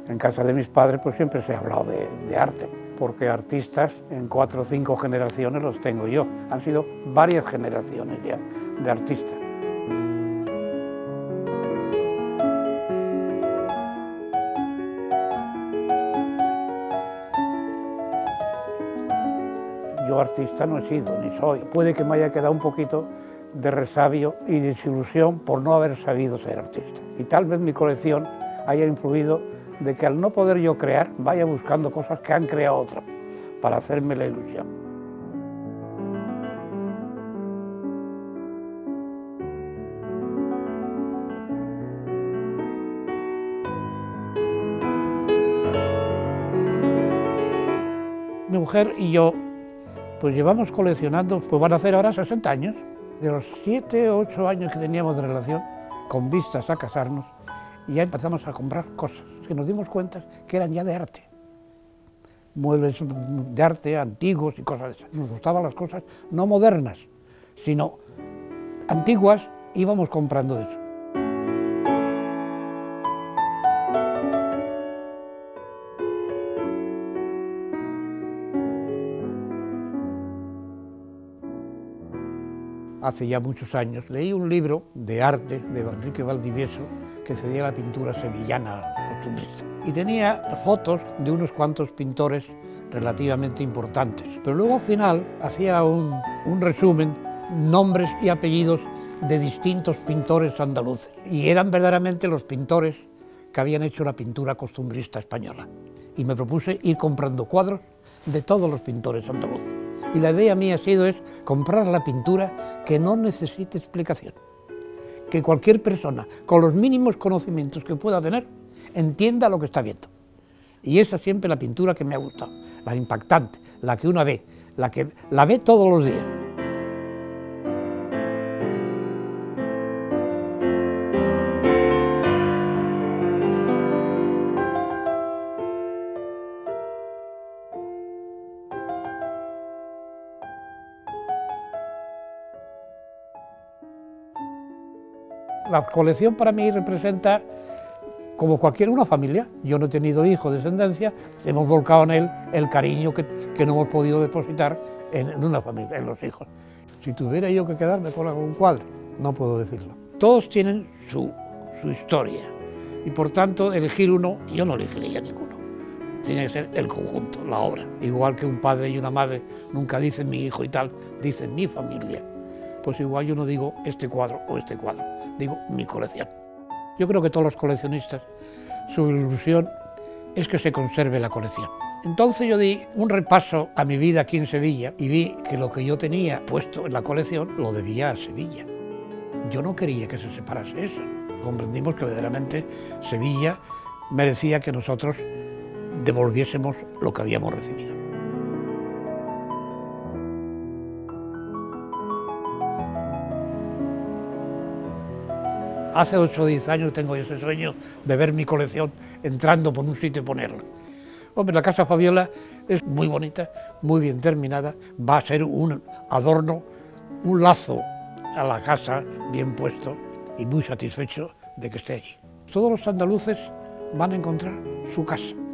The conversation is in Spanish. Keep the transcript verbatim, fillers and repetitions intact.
En casa de mis padres pues siempre se ha hablado de, de arte, porque artistas en cuatro o cinco generaciones los tengo yo. Han sido varias generaciones ya de artistas. Yo artista no he sido, ni soy. Puede que me haya quedado un poquito de resabio y desilusión por no haber sabido ser artista. Y tal vez mi colección haya influido de que al no poder yo crear, vaya buscando cosas que han creado otros, para hacerme la ilusión. Mi mujer y yo pues llevamos coleccionando, pues van a hacer ahora sesenta años. De los siete o ocho años que teníamos de relación, con vistas a casarnos, y ya empezamos a comprar cosas que nos dimos cuenta que eran ya de arte. Muebles de arte antiguos y cosas de esas. Nos gustaban las cosas no modernas, sino antiguas, íbamos comprando de eso. Hace ya muchos años leí un libro de arte de Enrique Valdivieso que cedía la pintura sevillana costumbrista. Y tenía fotos de unos cuantos pintores relativamente importantes. Pero luego al final hacía un, un resumen, nombres y apellidos de distintos pintores andaluces. Y eran verdaderamente los pintores que habían hecho la pintura costumbrista española. Y me propuse ir comprando cuadros de todos los pintores andaluces. Y la idea mía ha sido es comprar la pintura que no necesite explicación. Que cualquier persona, con los mínimos conocimientos que pueda tener, entienda lo que está viendo. Y esa es siempre la pintura que me ha gustado, la impactante, la que uno ve, la que la ve todos los días. La colección para mí representa, como cualquier una familia. Yo no he tenido hijos, descendencia, hemos volcado en él el cariño que, que no hemos podido depositar en, en una familia, en los hijos. Si tuviera yo que quedarme con algún cuadro, no puedo decirlo. Todos tienen su, su historia y por tanto elegir uno, yo no elegiría ninguno. Tiene que ser el conjunto, la obra. Igual que un padre y una madre nunca dicen mi hijo y tal, dicen mi familia. Pues igual yo no digo este cuadro o este cuadro, digo mi colección. Yo creo que todos los coleccionistas, su ilusión es que se conserve la colección. Entonces yo di un repaso a mi vida aquí en Sevilla y vi que lo que yo tenía puesto en la colección lo debía a Sevilla. Yo no quería que se separase eso. Comprendimos que verdaderamente Sevilla merecía que nosotros devolviésemos lo que habíamos recibido. Hace ocho o diez años tengo ese sueño de ver mi colección entrando por un sitio y ponerla. Hombre, la Casa Fabiola es muy bonita, muy bien terminada, va a ser un adorno, un lazo a la casa bien puesto y muy satisfecho de que esté allí. Todos los andaluces van a encontrar su casa.